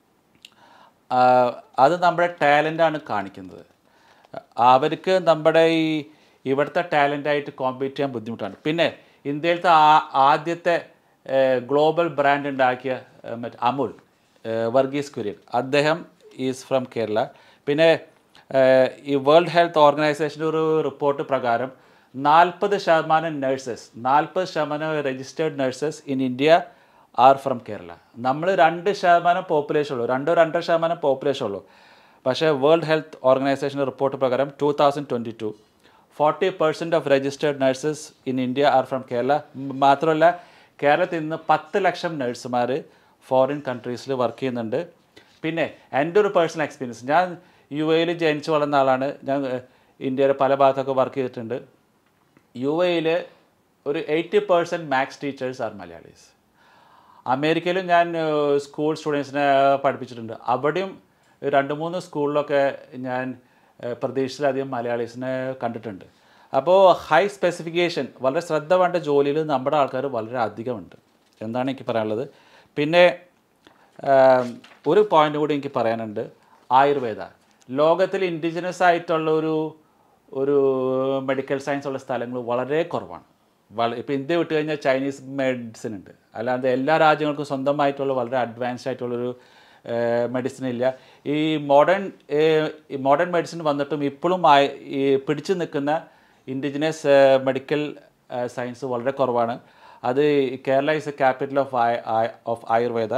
അത് നമ്മുടെ ടാലൻ്റാണ് കാണിക്കുന്നത്. അവർക്ക് നമ്മുടെ ഈ ഇവിടുത്തെ ടാലൻ്റായിട്ട് കോമ്പീറ്റ് ചെയ്യാൻ ബുദ്ധിമുട്ടാണ്. പിന്നെ ഇന്ത്യയിലത്തെ ആദ്യത്തെ ഗ്ലോബൽ ബ്രാൻഡ് ഉണ്ടാക്കിയ മറ്റേ അമുൽ, വർഗീസ് കുര്യൻ, അദ്ദേഹം ഈസ് ഫ്രം കേരള. പിന്നെ ഈ വേൾഡ് ഹെൽത്ത് ഓർഗനൈസേഷൻ്റെ ഒരു റിപ്പോർട്ട് പ്രകാരം നാൽപ്പത് ശതമാനം നഴ്സസ് നാൽപ്പത് ശതമാനം registered nurses in India are from Kerala. നമ്മൾ രണ്ട് ശതമാനം പോപ്പുലേഷൻ ഉള്ളൂ, രണ്ടോ രണ്ടര ശതമാനം പോപ്പുലേഷൻ ഉള്ളൂ. പക്ഷേ വേൾഡ് ഹെൽത്ത് ഓർഗനൈസേഷൻ്റെ റിപ്പോർട്ട് പ്രകാരം two thousand twenty two forty percent of registered nurses in India are from Kerala. മാത്രമല്ല കേരളത്തിൽ നിന്ന് പത്ത് ലക്ഷം നഴ്സുമാർ ഫോറിൻ കൺട്രീസിൽ വർക്ക് ചെയ്യുന്നുണ്ട്. പിന്നെ എൻ്റെ ഒരു പേഴ്സണൽ എക്സ്പീരിയൻസ്, ഞാൻ യു എയിൽ ജനിച്ചു വളർന്ന ആളാണ്. ഞാൻ ഇന്ത്യയുടെ പല ഭാഗത്തൊക്കെ വർക്ക് ചെയ്തിട്ടുണ്ട്. യു എയിൽ ഒരു eighty percent maths teachers are Malayalees. അമേരിക്കയിലും ഞാൻ സ്കൂൾ സ്റ്റുഡൻസിനെ പഠിപ്പിച്ചിട്ടുണ്ട്. അവിടെയും രണ്ട് മൂന്ന് സ്കൂളിലൊക്കെ ഞാൻ പ്രതീക്ഷിച്ചിലധികം മലയാളീസിനെ കണ്ടിട്ടുണ്ട്. അപ്പോൾ ഹൈ സ്പെസിഫിക്കേഷൻ, വളരെ ശ്രദ്ധ വേണ്ട ജോലിയിൽ നമ്മുടെ ആൾക്കാർ വളരെ അധികമുണ്ട് എന്നാണ് എനിക്ക് പറയാനുള്ളത്. പിന്നെ ഒരു പോയിൻ്റ് കൂടി എനിക്ക് പറയാനുണ്ട്, ആയുർവേദ. ലോകത്തിൽ ഇൻഡിജിനസ് ആയിട്ടുള്ള ഒരു ഒരു മെഡിക്കൽ സയൻസ് ഉള്ള സ്ഥലങ്ങൾ വളരെ കുറവാണ്. വള ഇപ്പോൾ ഇന്ത്യ വിട്ട് കഴിഞ്ഞാൽ ചൈനീസ് മെഡിസിൻ ഉണ്ട്, അല്ലാതെ എല്ലാ രാജ്യങ്ങൾക്കും സ്വന്തമായിട്ടുള്ള വളരെ അഡ്വാൻസ്ഡ് ആയിട്ടുള്ളൊരു മെഡിസിൻ ഇല്ല. ഈ മോഡേൺ മോഡേൺ മെഡിസിൻ വന്നിട്ടും ഇപ്പോഴും ഈ പിടിച്ചു നിൽക്കുന്ന ഇൻഡിജിനസ് മെഡിക്കൽ സയൻസ് വളരെ കുറവാണ്. അത് Kerala is a capital of of Ayurveda.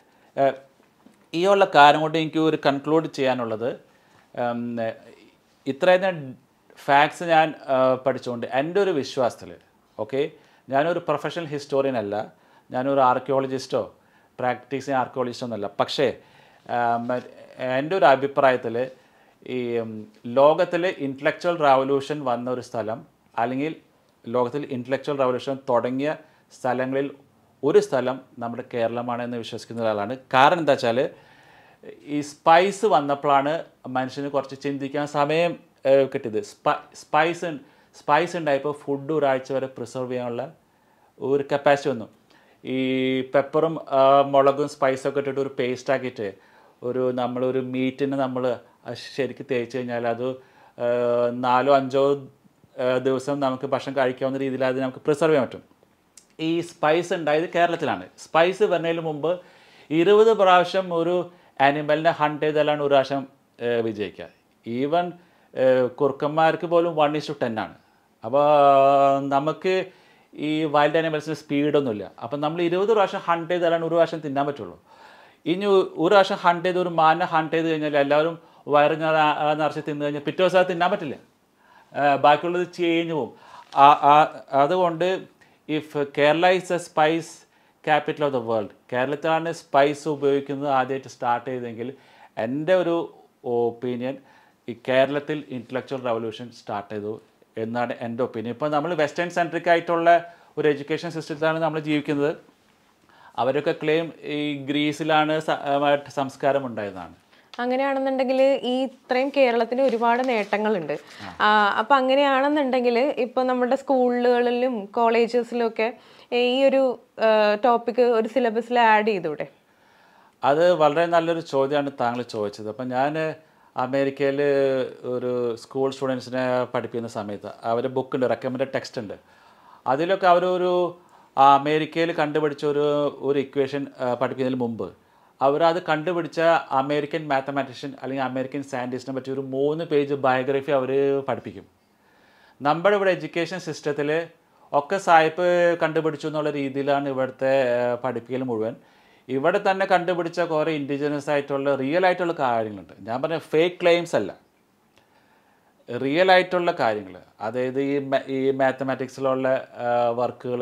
ഈ ഉള്ള കാര്യം കൊണ്ട് എനിക്ക് ഒരു കൺക്ലൂഡ് ചെയ്യാനുള്ളത്, ഇത്രയും ഫാക്ട്സ് ഞാൻ പഠിച്ചുകൊണ്ട് എൻ്റെ ഒരു വിശ്വാസത്തിൽ, ഓക്കെ, ഞാനൊരു പ്രൊഫഷണൽ ഹിസ്റ്റോറിയൻ അല്ല, ഞാനൊരു ആർക്കിയോളജിസ്റ്റോ പ്രാക്ടീസിങ് ആർക്കിയോളജിസ്റ്റോ ഒന്നുമല്ല. പക്ഷേ എൻ്റെ ഒരു അഭിപ്രായത്തിൽ ഈ ലോകത്തിൽ ഇൻ്റലക്ച്വൽ റവല്യൂഷൻ വന്ന ഒരു സ്ഥലം, അല്ലെങ്കിൽ ലോകത്തിൽ ഇൻ്റലക്ച്വൽ റവല്യൂഷൻ തുടങ്ങിയ സ്ഥലങ്ങളിൽ ഒരു സ്ഥലം നമ്മുടെ കേരളമാണെന്ന് വിശ്വസിക്കുന്ന ഒരാളാണ്. കാരണം എന്താ വെച്ചാൽ ഈ സ്പൈസ് വന്നപ്പോഴാണ് മനുഷ്യന് കുറച്ച് ചിന്തിക്കാൻ സമയം കിട്ടിയത്. സ്പൈ സ്പൈസ് സ്പൈസ് ഉണ്ടായപ്പോൾ ഫുഡ് ഒരാഴ്ച വരെ പ്രിസർവ് ചെയ്യാനുള്ള ഒരു കപ്പാസിറ്റി വന്നു. ഈ പെപ്പറും മുളകും സ്പൈസൊക്കെ ഇട്ടിട്ട് ഒരു പേസ്റ്റ് ആക്കിയിട്ട് ഒരു നമ്മളൊരു മീറ്റിന് നമ്മൾ ശരിക്കും തേച്ച് കഴിഞ്ഞാൽ അത് നാലോ അഞ്ചോ ദിവസം നമുക്ക് ഭക്ഷണം കഴിക്കാവുന്ന രീതിയിൽ അത് നമുക്ക് പ്രിസർവ് ചെയ്യാൻ പറ്റും. ഈ സ്പൈസ് ഉണ്ടായത് കേരളത്തിലാണ്. സ്പൈസ് വരുന്നതിന് മുമ്പ് ഇരുപത് പ്രാവശ്യം ഒരു ആനിമലിനെ ഹണ്ട് ചെയ്താലാണ് ഒരു പ്രാവശ്യം വിജയിക്കുക. ഈവൻ കുറുക്കന്മാർക്ക് പോലും വൺ ഇസ് ടു ടെൻ ആണ്. അപ്പോൾ നമുക്ക് ഈ വൈൽഡ് ആനിമൽസിന് സ്പീഡൊന്നുമില്ല. അപ്പം നമ്മൾ ഇരുപത് പ്രാവശ്യം ഹണ്ട് ചെയ്താലാണ് ഒരു പ്രാവശ്യം തിന്നാൻ പറ്റുള്ളൂ. ഇനി ഒരു പ്രാവശ്യം ഹണ്ട് ചെയ്ത് ഒരു മാനെ ഹണ്ട് ചെയ്ത് കഴിഞ്ഞാൽ എല്ലാവരും വയറ് നിറച്ച് തിന്നു കഴിഞ്ഞാൽ പിറ്റേ ദിവസം അത് തിന്നാൻ പറ്റില്ല, ബാക്കിയുള്ളത് ചേഞ്ച് പോവും. അതുകൊണ്ട് if Kerala is a spice capital of the world, കേരളത്തിലാണ് സ്പൈസ് ഉപയോഗിക്കുന്നത് ആദ്യമായിട്ട് സ്റ്റാർട്ട് ചെയ്തെങ്കിൽ എൻ്റെ ഒരു ഒപ്പീനിയൻ ഈ കേരളത്തിൽ ഇൻ്റലക്ച്വൽ റവല്യൂഷൻ സ്റ്റാർട്ട് ചെയ്തു എന്നാണ് എൻ്റെ ഒപ്പീനിയൻ. ഇപ്പോൾ നമ്മൾ വെസ്റ്റേൺ സെൻട്രിക് ആയിട്ടുള്ള ഒരു എഡ്യൂക്കേഷൻ സിസ്റ്റത്തിലാണ് നമ്മൾ ജീവിക്കുന്നത്. അവരൊക്കെ ക്ലെയിം ഈ ഗ്രീസിലാണ് സംസ്കാരം ഉണ്ടായതാണ്.
അങ്ങനെയാണെന്നുണ്ടെങ്കിൽ ഈ ഇത്രയും കേരളത്തിന് ഒരുപാട് നേട്ടങ്ങളുണ്ട്. അപ്പം അങ്ങനെയാണെന്നുണ്ടെങ്കിൽ ഇപ്പോൾ നമ്മുടെ സ്കൂളുകളിലും കോളേജസിലും ഒക്കെ ഈ ഒരു ടോപ്പിക്ക് ഒരു സിലബസിൽ ആഡ് ചെയ്തൂടെ?
അത് വളരെ നല്ലൊരു ചോദ്യമാണ് താങ്കൾ ചോദിച്ചത്. അപ്പം ഞാൻ അമേരിക്കയിൽ ഒരു സ്കൂൾ സ്റ്റുഡൻസിനെ പഠിപ്പിക്കുന്ന സമയത്ത് അവർ ബുക്കുണ്ട്, റെക്കമെൻഡഡ് ടെക്സ്റ്റ് ഉണ്ട്. അതിലൊക്കെ അവരൊരു അമേരിക്കയിൽ കണ്ടുപിടിച്ച ഒരു ഒരു ഇക്വേഷൻ പഠിപ്പിക്കുന്നതിന് മുമ്പ് അവരത് കണ്ടുപിടിച്ച അമേരിക്കൻ മാത്തമാറ്റീഷ്യൻ അല്ലെങ്കിൽ അമേരിക്കൻ സയൻറ്റിസ്റ്റിനെ പറ്റി ഒരു മൂന്ന് പേജ് ബയോഗ്രഫി അവർ പഠിപ്പിക്കും. നമ്മുടെ ഇവിടെ എഡ്യൂക്കേഷൻ സിസ്റ്റത്തിൽ ഒക്കെ സായിപ്പ് കണ്ടുപിടിച്ചു എന്നുള്ള രീതിയിലാണ് ഇവിടുത്തെ പഠിപ്പിക്കൽ മുഴുവൻ. ഇവിടെ തന്നെ കണ്ടുപിടിച്ച കുറേ ഇൻഡിജിനസ് ആയിട്ടുള്ള റിയൽ ആയിട്ടുള്ള കാര്യങ്ങളുണ്ട്. ഞാൻ പറഞ്ഞ ഫേക്ക് ക്ലെയിംസ് അല്ല. റിയൽ ആയിട്ടുള്ള കാര്യങ്ങൾ, അതായത് ഈ ഈ മാത്തമാറ്റിക്സിലുള്ള വർക്കുകൾ,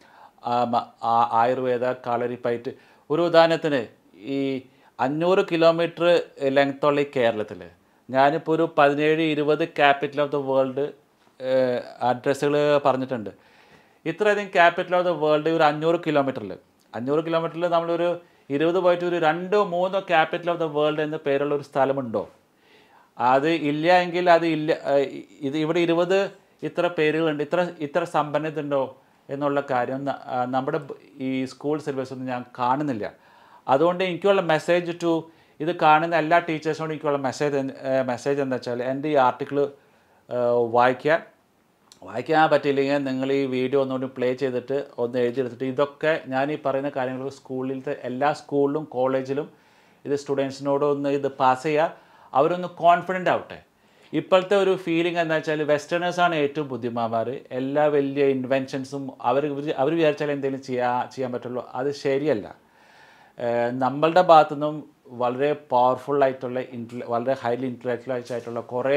ആയുർവേദ, കളരിപ്പയറ്റ്. ഒരു ഉദാഹരണത്തിന് ഈ അഞ്ഞൂറ് കിലോമീറ്റർ ലെങ്ത്തുള്ള ഈ കേരളത്തിൽ ഞാനിപ്പോൾ ഒരു പതിനേഴ് ഇരുപത് ക്യാപിറ്റൽ ഓഫ് ദ വേൾഡ് അഡ്രസ്സുകൾ പറഞ്ഞിട്ടുണ്ട്. ഇത്രയധികം ക്യാപിറ്റൽ ഓഫ് ദ വേൾഡ് ഒരു അഞ്ഞൂറ് കിലോമീറ്ററിൽ അഞ്ഞൂറ് കിലോമീറ്ററിൽ നമ്മളൊരു ഇരുപത് പോയിട്ട് ഒരു രണ്ടോ മൂന്നോ ക്യാപിറ്റൽ ഓഫ് ദ വേൾഡ് എന്ന പേരുള്ള ഒരു സ്ഥലമുണ്ടോ? അത് ഇല്ല എങ്കിൽ അത് ഇല്ല. ഇത് ഇവിടെ ഇരുപത് ഇത്ര പേരുകളുണ്ട്, ഇത്ര ഇത്ര സമ്പന്നത ഉണ്ടോ എന്നുള്ള കാര്യം നമ്മുടെ ഈ സ്കൂൾ സിലബസ് ഒന്നും ഞാൻ കാണുന്നില്ല. അതുകൊണ്ട് എനിക്കുള്ള മെസ്സേജ് ടു ഇത് കാണുന്ന എല്ലാ ടീച്ചേഴ്സിനോടും എനിക്കുള്ള മെസ്സേജ് മെസ്സേജ് എന്താ വെച്ചാൽ, എൻ്റെ ഈ ആർട്ടിക്കിൾ വായിക്കുക. വായിക്കാൻ പറ്റിയില്ലെങ്കിൽ നിങ്ങൾ ഈ വീഡിയോ ഒന്നുകൂടി പ്ലേ ചെയ്തിട്ട് ഒന്ന് എഴുതിയെടുത്തിട്ട് ഇതൊക്കെ ഞാൻ ഈ പറയുന്ന കാര്യങ്ങൾ സ്കൂളിലത്തെ എല്ലാ സ്കൂളിലും കോളേജിലും ഇത് സ്റ്റുഡൻസിനോട് ഒന്ന് ഇത് പാസ് ചെയ്യുക. അവരൊന്ന് കോൺഫിഡൻ്റ് ആവട്ടെ. ഇപ്പോഴത്തെ ഒരു ഫീലിംഗ് എന്താ വെച്ചാൽ വെസ്റ്റേണേഴ്സാണ് ഏറ്റവും ബുദ്ധിമാന്മാർ, എല്ലാ വലിയ ഇൻവെൻഷൻസും അവർ അവർ വിചാരിച്ചാൽ എന്തെങ്കിലും ചെയ്യാൻ ചെയ്യാൻ പറ്റുള്ളൂ. അത് ശരിയല്ല. നമ്മളുടെ ഭാഗത്തുനിന്നും വളരെ പവർഫുള്ളായിട്ടുള്ള ഇൻ്റല വളരെ ഹൈലി ഇൻ്റലക്ച്വലൈസ് ആയിട്ടുള്ള കുറേ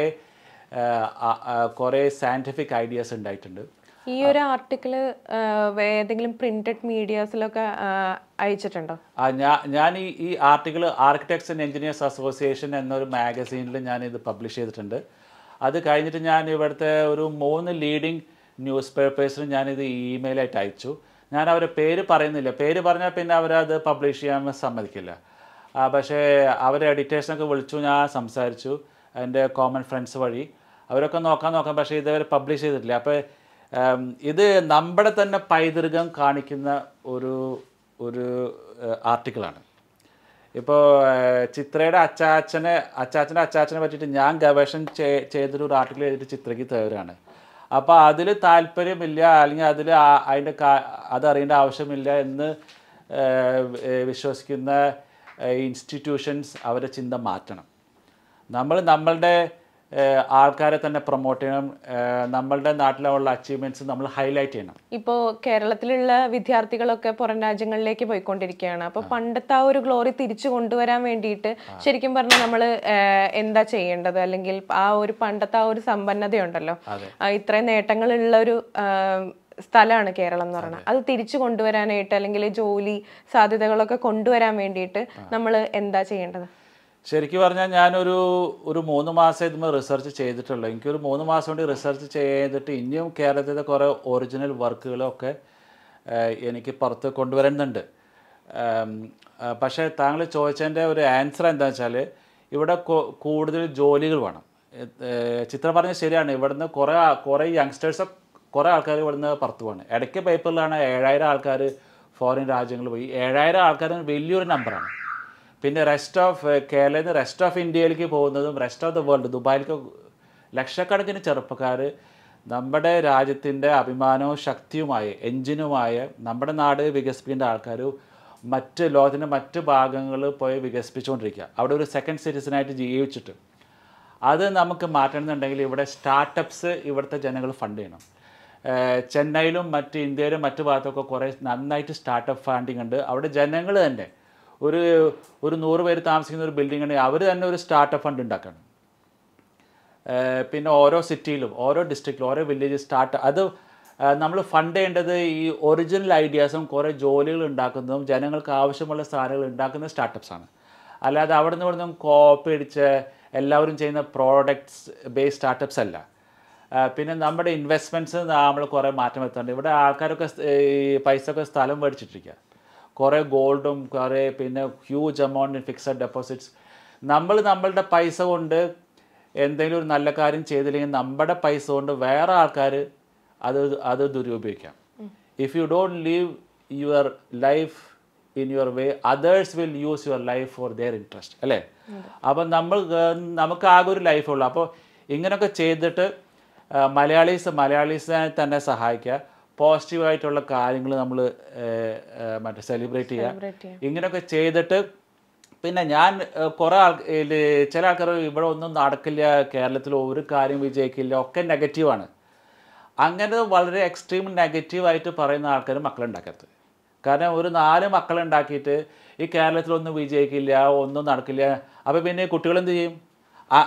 കുറേ സയൻറ്റിഫിക് ഐഡിയാസ് ഉണ്ടായിട്ടുണ്ട്.
ഈ ഒരു ആർട്ടിക്കിൾ ഏതെങ്കിലും പ്രിന്റഡ് മീഡിയാസിലൊക്കെ അയച്ചിട്ടുണ്ടോ?
ആ ഞാൻ ഞാൻ ഈ ഈ article architects and engineers association എന്നൊരു മാഗസീനിൽ ഞാനിത് പബ്ലിഷ് ചെയ്തിട്ടുണ്ട്. അത് കഴിഞ്ഞിട്ട് ഞാൻ ഇവിടുത്തെ ഒരു മൂന്ന് ലീഡിങ് ന്യൂസ് പേപ്പേഴ്സിന് ഞാനിത് ഇമെയിലായിട്ട് അയച്ചു. ഞാൻ അവരുടെ പേര് പറയുന്നില്ല, പേര് പറഞ്ഞാൽ പിന്നെ അവരത് പബ്ലിഷ് ചെയ്യാൻ സമ്മതിക്കില്ല. പക്ഷേ അവരെ എഡിറ്റേഴ്സിനൊക്കെ വിളിച്ചു, ഞാൻ സംസാരിച്ചു എൻ്റെ കോമൺ ഫ്രണ്ട്സ് വഴി. അവരൊക്കെ നോക്കാൻ നോക്കാം, പക്ഷേ ഇതുവരെ പബ്ലിഷ് ചെയ്തിട്ടില്ല. അപ്പോൾ ഇത് നമ്മുടെ തന്നെ പൈതൃകം കാണിക്കുന്ന ഒരു ഒരു ആർട്ടിക്കിളാണ്. ഇപ്പോൾ ചിത്രയുടെ അച്ചാച്ചനെ അച്ചാച്ചൻ്റെ അച്ചാച്ചനെ പറ്റിയിട്ട് ഞാൻ ഗവേഷണം ചെയ്തൊരു ആർട്ടിക്കിൾ എഴുതിയിട്ട് ചിത്രയ്ക്ക് തേവരാണ്. അപ്പോൾ അതിൽ താല്പര്യമില്ല, അല്ലെങ്കിൽ അതിൽ അതിൻ്റെ അതറിയേണ്ട ആവശ്യമില്ല എന്ന് വിശ്വസിക്കുന്ന ഇൻസ്റ്റിറ്റ്യൂഷൻസ് അവരുടെ ചിന്ത മാറ്റണം. നമ്മൾ നമ്മളുടെ ആൾക്കാരെ തന്നെ പ്രൊമോട്ട് ചെയ്യണം. നമ്മളുടെ നാട്ടിലുള്ള അച്ചീവ്മെൻറ്റ്സ് നമ്മൾ ഹൈലൈറ്റ് ചെയ്യണം.
ഇപ്പോൾ കേരളത്തിലുള്ള വിദ്യാർത്ഥികളൊക്കെ പുറം രാജ്യങ്ങളിലേക്ക് പോയിക്കൊണ്ടിരിക്കുകയാണ്. അപ്പോൾ പണ്ടത്തെ ആ ഒരു ഗ്ലോറി തിരിച്ചു കൊണ്ടുവരാൻ വേണ്ടിയിട്ട് ശരിക്കും പറഞ്ഞാൽ നമ്മൾ എന്താ ചെയ്യേണ്ടത്? അല്ലെങ്കിൽ ആ ഒരു പണ്ടത്തെ ആ ഒരു സമ്പന്നതയുണ്ടല്ലോ, ഇത്രയും നേട്ടങ്ങളുള്ള ഒരു സ്ഥലമാണ് കേരളം എന്ന് പറയുന്നത്, അത് തിരിച്ചു കൊണ്ടുവരാനായിട്ട് അല്ലെങ്കിൽ ജോലി സാധ്യതകളൊക്കെ കൊണ്ടുവരാൻ വേണ്ടിയിട്ട് നമ്മൾ എന്താ ചെയ്യേണ്ടത്?
ശരിക്കും പറഞ്ഞാൽ ഞാനൊരു ഒരു മൂന്ന് മാസം ഇതുമ്പോൾ റിസർച്ച് ചെയ്തിട്ടുള്ളൂ. എനിക്കൊരു മൂന്ന് മാസം കൊണ്ട് റിസർച്ച് ചെയ്തിട്ട് ഇനിയും കേരളത്തിലെ കുറേ ഒറിജിനൽ വർക്കുകളൊക്കെ എനിക്ക് പുറത്ത് കൊണ്ടുവരുന്നുണ്ട്. പക്ഷേ താങ്കൾ ചോദിച്ചതിൻ്റെ ഒരു ആൻസർ എന്താ വെച്ചാൽ, ഇവിടെ കൂടുതൽ ജോലികൾ വേണം. ചിത്രം പറഞ്ഞത് ശരിയാണ്. ഇവിടുന്ന് കുറേ കുറേ യങ്സ്റ്റേഴ്സ് കുറേ ആൾക്കാർ ഇവിടുന്ന് പുറത്ത് പോകണം. ഇടയ്ക്ക് പേപ്പറിലാണ് ഏഴായിരം ആൾക്കാർ ഫോറിൻ രാജ്യങ്ങളിൽ പോയി. ഏഴായിരം ആൾക്കാർ വലിയൊരു നമ്പറാണ്. പിന്നെ റെസ്റ്റ് ഓഫ് കേരളത്തിൽ നിന്ന് റെസ്റ്റ് ഓഫ് ഇന്ത്യയിലേക്ക് പോകുന്നതും റെസ്റ്റ് ഓഫ് ദ വേൾഡ് ദുബായിലേക്ക് ലക്ഷക്കണക്കിന് ചെറുപ്പക്കാർ നമ്മുടെ രാജ്യത്തിൻ്റെ അഭിമാനവും ശക്തിയുമായ എഞ്ചിനുമായ നമ്മുടെ നാട് വികസിപ്പിക്കേണ്ട ആൾക്കാർ മറ്റ് ലോകത്തിൻ്റെ മറ്റ് ഭാഗങ്ങൾ പോയി വികസിപ്പിച്ചുകൊണ്ടിരിക്കുക, അവിടെ ഒരു സെക്കൻഡ് സിറ്റിസനായിട്ട് ജീവിച്ചിട്ട്. അത് നമുക്ക് മാറ്റണമെന്നുണ്ടെങ്കിൽ ഇവിടെ സ്റ്റാർട്ടപ്സ് ഇവിടുത്തെ ജനങ്ങൾ ഫണ്ട് ചെയ്യണം. ചെന്നൈയിലും മറ്റ് ഇന്ത്യയിലും മറ്റു ഭാഗത്തൊക്കെ കുറേ നന്നായിട്ട് സ്റ്റാർട്ടപ്പ് ഫണ്ടിങ് ഉണ്ട്. അവിടെ ജനങ്ങൾ തന്നെ ഒരു ഒരു നൂറ് പേര് താമസിക്കുന്ന ഒരു ബിൽഡിംഗ് ഉണ്ടെങ്കിൽ അവർ തന്നെ ഒരു സ്റ്റാർട്ടപ്പ് ഫണ്ട് ഉണ്ടാക്കണം. പിന്നെ ഓരോ സിറ്റിയിലും ഓരോ ഡിസ്ട്രിക്റ്റിലും ഓരോ വില്ലേജ് സ്റ്റാർട്ട് അത് നമ്മൾ ഫണ്ട് ചെയ്യേണ്ടത് ഈ ഒറിജിനൽ ഐഡിയാസും കുറേ ജോലികൾ ഉണ്ടാക്കുന്നതും ജനങ്ങൾക്ക് ആവശ്യമുള്ള സാധനങ്ങൾ ഉണ്ടാക്കുന്ന സ്റ്റാർട്ടപ്സാണ്. അല്ലാതെ അവിടെ നിന്ന് ഇവിടെ നിന്നും കോപ്പി അടിച്ച് എല്ലാവരും ചെയ്യുന്ന പ്രോഡക്ട്സ് ബേസ്ഡ് സ്റ്റാർട്ടപ്സ് അല്ല. പിന്നെ നമ്മുടെ ഇൻവെസ്റ്റ്മെൻറ്റ്സ് നമ്മൾ കുറേ മാറ്റം വരുത്തുന്നുണ്ട്. ഇവിടെ ആൾക്കാരൊക്കെ ഈ പൈസ ഒക്കെ സ്ഥലം മേടിച്ചിട്ടിരിക്കുക, കുറേ ഗോൾഡും കുറേ പിന്നെ huge amount in fixed deposits. നമ്മൾ നമ്മളുടെ പൈസ കൊണ്ട് എന്തെങ്കിലും ഒരു നല്ല കാര്യം ചെയ്തില്ലെങ്കിൽ നമ്മുടെ പൈസ കൊണ്ട് വേറെ ആൾക്കാർ അത് അത് ദുരുപയോഗിക്കാം. If you don't live your life in your way others will use your life for their interest അല്ലേ? അപ്പം നമ്മൾ നമുക്ക് ആകെ ഒരു ലൈഫുള്ളൂ. അപ്പോൾ ഇങ്ങനെയൊക്കെ ചെയ്തിട്ട് മലയാളീസ് മലയാളീസിനെ തന്നെ സഹായിക്കുക. പോസിറ്റീവായിട്ടുള്ള കാര്യങ്ങൾ നമ്മൾ മറ്റേ സെലിബ്രേറ്റ് ചെയ്യുക. ഇങ്ങനെയൊക്കെ ചെയ്തിട്ട് പിന്നെ ഞാൻ കുറേ ആൾ ചില ആൾക്കാർ ഇവിടെ ഒന്നും നടക്കില്ല, കേരളത്തിൽ ഒരു കാര്യം വിജയിക്കില്ല, ഒക്കെ നെഗറ്റീവാണ്. അങ്ങനെ വളരെ എക്സ്ട്രീം നെഗറ്റീവായിട്ട് പറയുന്ന ആൾക്കാർ മക്കളുണ്ടാക്കരുത്. കാരണം ഒരു നാല് മക്കളുണ്ടാക്കിയിട്ട് ഈ കേരളത്തിലൊന്നും വിജയിക്കില്ല, ഒന്നും നടക്കില്ല, അപ്പോൾ പിന്നെ കുട്ടികളെന്ത് ചെയ്യും?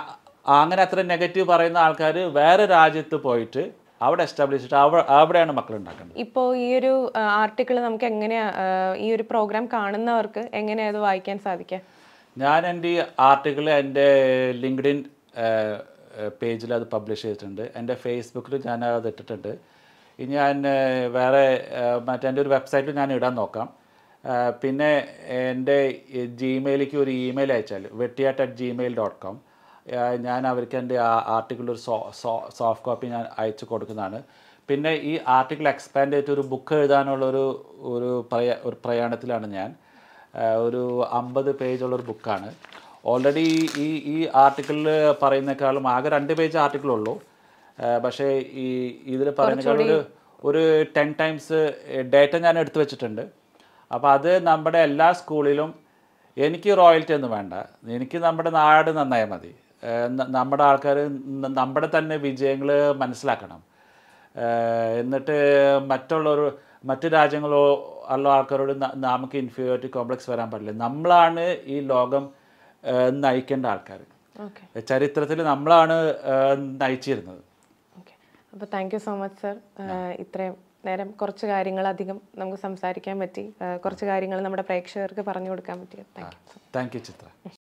അങ്ങനെ അത്ര നെഗറ്റീവ് പറയുന്ന ആൾക്കാർ വേറെ രാജ്യത്ത് പോയിട്ട് അവിടെ എസ്റ്റാബ്ലിഷ് ചെയ്തിട്ട് അവ അവിടെയാണ് മക്കൾ ഉണ്ടാക്കുന്നത്.
ഇപ്പോൾ ഈ ഒരു ആർട്ടിക്കിൾ നമുക്ക് എങ്ങനെയാ ഈ ഒരു പ്രോഗ്രാം കാണുന്നവർക്ക് എങ്ങനെയാ അത് വായിക്കാൻ സാധിക്കുക?
ഞാൻ എൻ്റെ ഈ ആർട്ടിക്കിൾ എൻ്റെ ലിങ്ക്ഡിൻ പേജിൽ അത് പബ്ലിഷ് ചെയ്തിട്ടുണ്ട്. എൻ്റെ ഫേസ്ബുക്കിൽ ഞാൻ അത് ഇട്ടിട്ടുണ്ട്. ഇനി ഞാൻ വേറെ മറ്റേ എൻ്റെ ഒരു വെബ്സൈറ്റിൽ ഞാൻ ഇടാൻ നോക്കാം. പിന്നെ എൻ്റെ ജിമെയിലേക്ക് ഒരു ഇമെയിൽ അയച്ചാൽ Vettiyatt at Gmail dot com ഞാൻ അവർക്ക് എൻ്റെ ആ ആർട്ടിക്കിൾ ഒരു സോ സോഫ്റ്റ് കോപ്പി ഞാൻ അയച്ചു കൊടുക്കുന്നതാണ്. പിന്നെ ഈ ആർട്ടിക്കിൾ എക്സ്പാൻഡ് ചെയ്തിട്ട് ഒരു ബുക്ക് എഴുതാനുള്ളൊരു ഒരു പ്രയ ഒരു പ്രയാണത്തിലാണ് ഞാൻ. ഒരു അമ്പത് പേജുള്ളൊരു ബുക്കാണ്. ഓൾറെഡി ഈ ഈ ആർട്ടിക്കിളിൽ പറയുന്നേക്കാളും ആകെ രണ്ട് പേജ് ആർട്ടിക്കിളുള്ളൂ. പക്ഷേ ഈ ഇതിൽ പറയുന്നേക്കാളും ഒരു ഒരു ടെൻ ടൈംസ് ഡേറ്റ ഞാൻ എടുത്തു വെച്ചിട്ടുണ്ട്. അപ്പോൾ അത് നമ്മുടെ എല്ലാ സ്കൂളിലും എനിക്ക് റോയൽറ്റി ഒന്നും വേണ്ട, എനിക്ക് നമ്മുടെ നാട് നന്നായാൽ മതി. നമ്മുടെ ആൾക്കാർ നമ്മുടെ തന്നെ വിജയങ്ങൾ മനസ്സിലാക്കണം. എന്നിട്ട് മറ്റുള്ളൊരു മറ്റു രാജ്യങ്ങളോ ഉള്ള ആൾക്കാരോട് നമുക്ക് ഇൻഫീരിയോറിറ്റി കോംപ്ലക്സ് വരാൻ പാടില്ല. നമ്മളാണ് ഈ ലോകം നയിക്കേണ്ട ആൾക്കാർ. ചരിത്രത്തിൽ നമ്മളാണ് നയിച്ചിരുന്നത്.
അപ്പോൾ thank you so much sir. ഇത്രയും നേരം കുറച്ച് കാര്യങ്ങൾ അധികം നമുക്ക് സംസാരിക്കാൻ പറ്റി, കുറച്ച് കാര്യങ്ങൾ നമ്മുടെ പ്രേക്ഷകർക്ക് പറഞ്ഞു കൊടുക്കാൻ പറ്റി. Thank you.
Thank you Chithra.